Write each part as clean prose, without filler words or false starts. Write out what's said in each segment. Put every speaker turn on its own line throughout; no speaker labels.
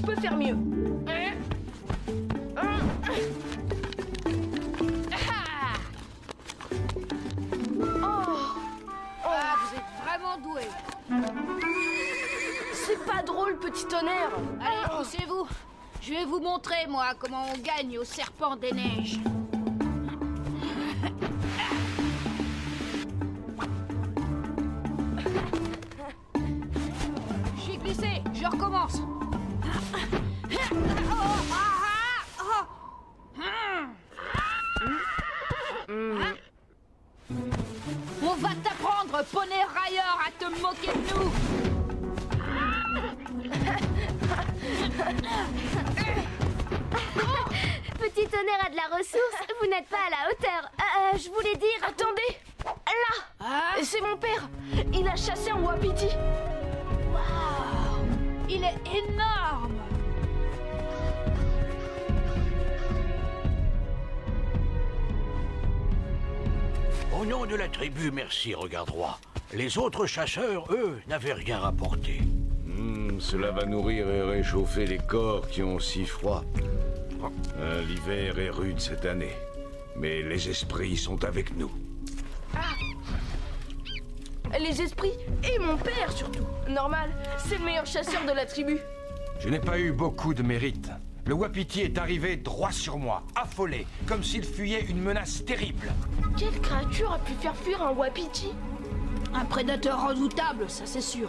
je peux faire mieux.
Ah, vous êtes vraiment doué.
C'est pas drôle, petit tonnerre.
Allez, poussez-vous. Je vais vous montrer, moi, comment on gagne au serpent des neiges. J'ai glissé, je recommence. On va t'apprendre, poney railleur, à te moquer de nous.
Petit tonnerre a de la ressource, vous n'êtes pas à la hauteur. Je voulais dire...
Attendez. Là.
Ah,
C'est mon père. Il a chassé un wapiti.
waouh, il est énorme.
Au nom de la tribu, merci, Regard Droit. Les autres chasseurs, eux, n'avaient rien rapporté.
Cela va nourrir et réchauffer les corps qui ont si froid. L'hiver est rude cette année, mais les esprits sont avec nous.
Les esprits et mon père surtout. Normal, c'est le meilleur chasseur de la tribu.
Je n'ai pas eu beaucoup de mérite. Le wapiti est arrivé droit sur moi, affolé, comme s'il fuyait une menace terrible.
Quelle créature a pu faire fuir un wapiti?
Un prédateur redoutable, ça c'est sûr.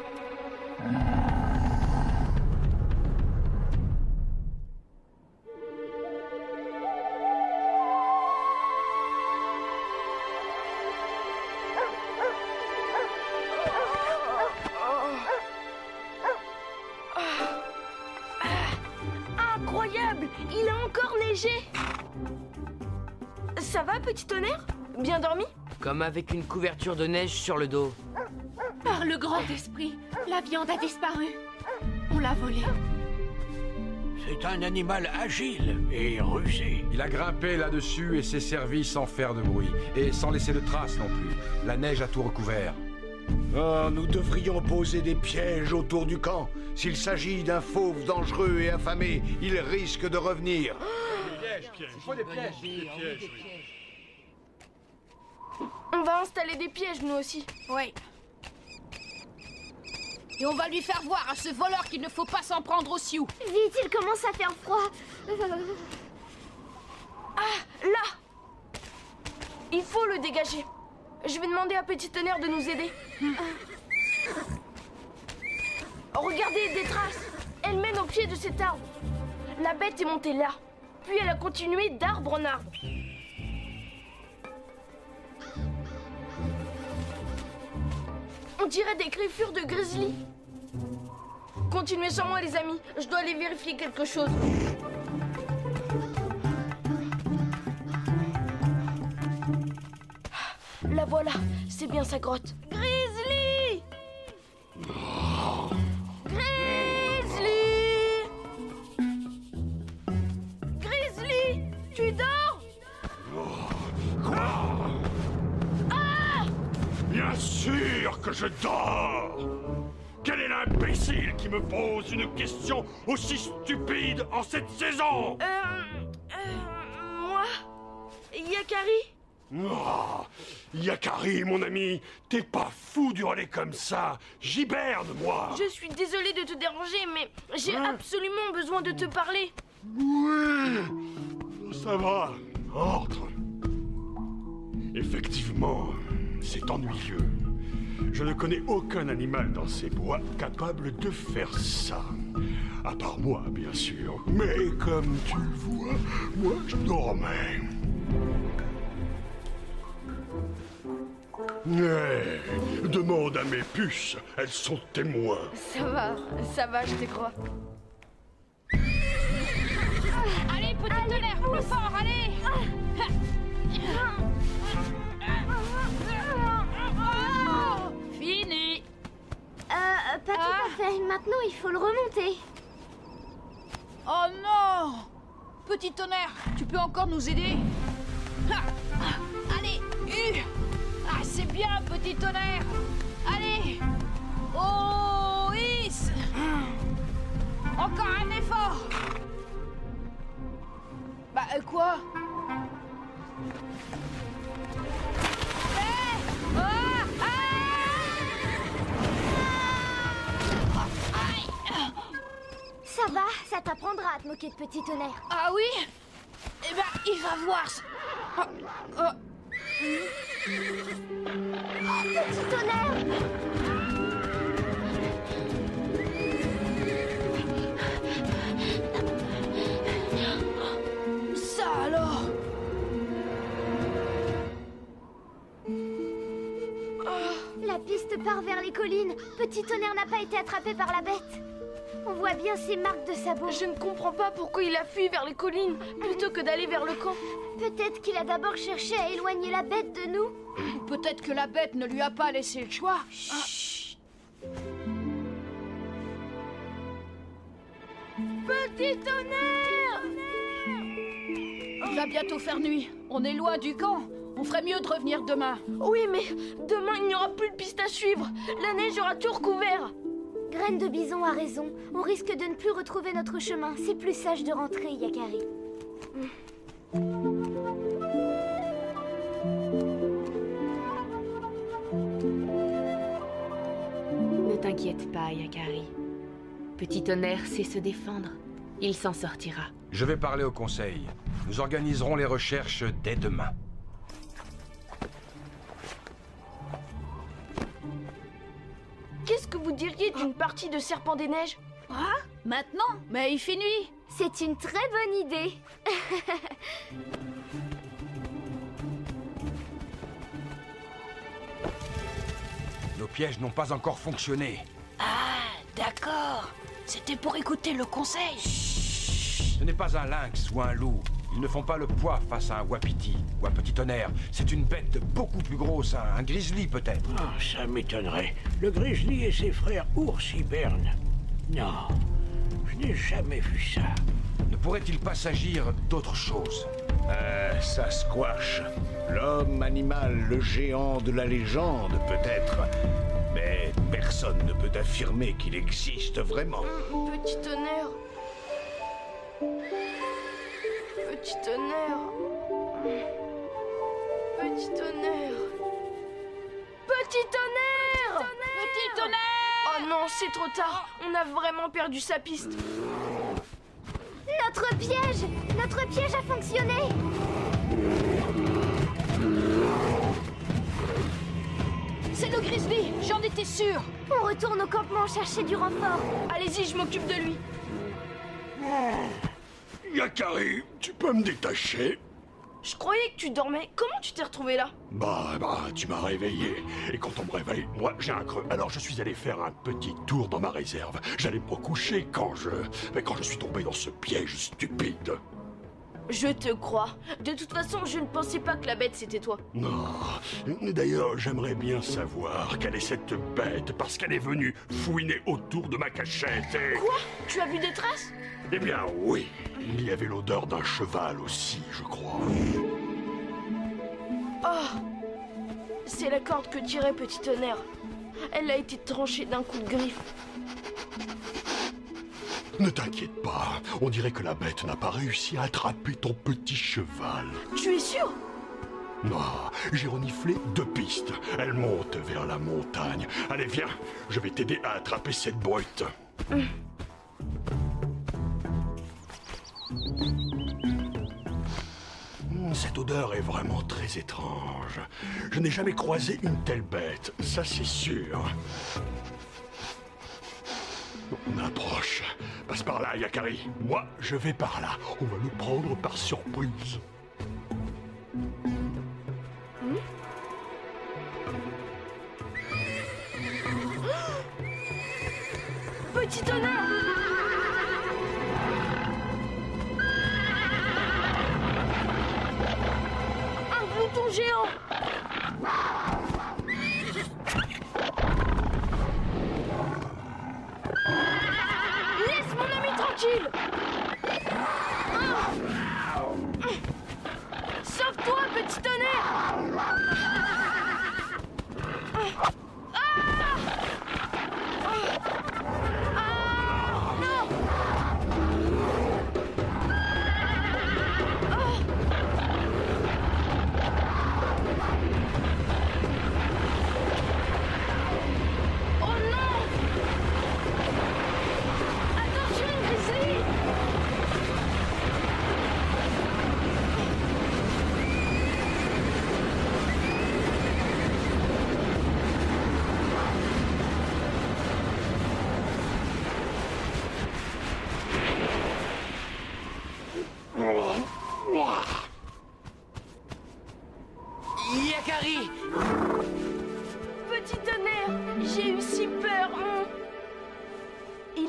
Incroyable! Il a encore neigé! Ça va, petit tonnerre? Bien dormi?
Comme avec une couverture de neige sur le dos.
Par le grand esprit, la viande a disparu. On l'a volée.
C'est un animal agile et rusé.
Il a grimpé là-dessus et s'est servi sans faire de bruit. Et sans laisser de traces non plus. La neige a tout recouvert.
Oh, nous devrions poser des pièges autour du camp. S'il s'agit d'un fauve dangereux et affamé, il risque de revenir.
On va installer des pièges, nous aussi.
Oui. Et on va lui faire voir à ce voleur qu'il ne faut pas s'en prendre aux Sioux.
Vite, il commence à faire froid.
Ah, là! Il faut le dégager. Je vais demander à Petit Tonnerre de nous aider. Regardez, des traces. Elle mène au pied de cet arbre. La bête est montée là. Puis elle a continué d'arbre en arbre. On dirait des griffures de grizzly. Continuez sans moi, les amis. Je dois aller vérifier quelque chose. La voilà. C'est bien sa grotte. Grizzly! Grizzly! Grizzly! Tu dors?
Bien sûr que je dors! Quel est l'imbécile qui me pose une question aussi stupide en cette saison?
Moi? Yakari?
Oh, Yakari, mon ami, t'es pas fou d'hurler comme ça. J'hiberne, moi.
Je suis désolée de te déranger, mais j'ai absolument besoin de te parler.
Oui, ça va. Entre. Effectivement, c'est ennuyeux. Je ne connais aucun animal dans ces bois capable de faire ça. À part moi, bien sûr. Mais comme tu le vois, moi je dormais. Demande à mes puces, elles sont témoins.
Ça va, je te crois.
Allez, petit tonnerre, plus fort, allez! Fini!
Pas tout à fait. Maintenant, il faut le remonter.
Oh non! Petit tonnerre, tu peux encore nous aider? Allez, ah, c'est bien, petit tonnerre! Allez! Oh, Is! Encore un effort. Bah, quoi?
Ça va, ça t'apprendra à te moquer de Petit Tonnerre.
Ah oui? Eh ben, il va voir.
Petit Tonnerre!
Ça alors?
La piste part vers les collines. Petit Tonnerre n'a pas été attrapé par la bête. On voit bien ses marques de sabots.
Je ne comprends pas pourquoi il a fui vers les collines plutôt que d'aller vers le camp.
Peut-être qu'il a d'abord cherché à éloigner la bête de nous.
Peut-être que la bête ne lui a pas laissé le choix.
Petit Tonnerre!
Il va bientôt faire nuit. On est loin du camp. On ferait mieux de revenir demain.
Oui, mais demain, il n'y aura plus de piste à suivre. La neige aura tout recouvert.
Graine de Bison a raison. On risque de ne plus retrouver notre chemin. C'est plus sage de rentrer, Yakari.
Ne t'inquiète pas, Yakari. Petit Tonnerre sait se défendre. Il s'en sortira.
Je vais parler au conseil. Nous organiserons les recherches dès demain.
Qu'est-ce que vous diriez d'une partie de Serpent des Neiges?
Ah, maintenant? Mais il fait nuit.
C'est une très bonne idée.
Nos pièges n'ont pas encore fonctionné.
Ah, d'accord. C'était pour écouter le conseil.
Ce n'est pas un lynx ou un loup. Ils ne font pas le poids face à un wapiti ou un Petit Tonnerre. C'est une bête beaucoup plus grosse, un grizzly peut-être.
Ah, ça m'étonnerait. Le grizzly et ses frères ours hibernent. Non, je n'ai jamais vu ça.
Ne pourrait-il pas s'agir d'autre chose?
Sasquatch. L'homme animal, le géant de la légende, peut-être. Mais personne ne peut affirmer qu'il existe vraiment.
Petit Tonnerre. Petit Tonnerre. Petit Tonnerre. Petit Tonnerre!
Petit Tonnerre!
Oh non, c'est trop tard. On a vraiment perdu sa piste.
Notre piège! Notre piège a fonctionné!
C'est le grizzly, j'en étais sûre.
On retourne au campement chercher du renfort.
Allez-y, je m'occupe de lui.
Yakari, tu peux me détacher?
Je croyais que tu dormais. Comment tu t'es retrouvé là?
Bah, tu m'as réveillé. Et quand on me réveille, moi, j'ai un creux. Alors je suis allé faire un petit tour dans ma réserve. J'allais me recoucher quand je suis tombé dans ce piège stupide.
Je te crois. De toute façon, je ne pensais pas que la bête c'était toi.
Non. D'ailleurs, j'aimerais bien savoir quelle est cette bête, parce qu'elle est venue fouiner autour de ma cachette et...
Quoi? Tu as vu des traces?
Eh bien, oui. Il y avait l'odeur d'un cheval aussi, je crois.
Oh! C'est la corde que tirait Petit Tonnerre. Elle a été tranchée d'un coup de griffe.
Ne t'inquiète pas, on dirait que la bête n'a pas réussi à attraper ton petit cheval.
Tu es sûr?
Non, j'ai reniflé 2 pistes. Elle monte vers la montagne. Allez, viens, je vais t'aider à attraper cette brute. Cette odeur est vraiment très étrange. Je n'ai jamais croisé une telle bête, ça c'est sûr. On approche. Passe par là, Yakari. Moi, je vais par là. On va nous prendre par surprise.
Petit Tonnerre! Un glouton géant! Laisse mon ami tranquille! Sauve-toi, Petit Tonnerre! Non!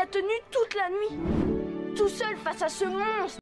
a tenu toute la nuit. Tout seul face à ce monstre.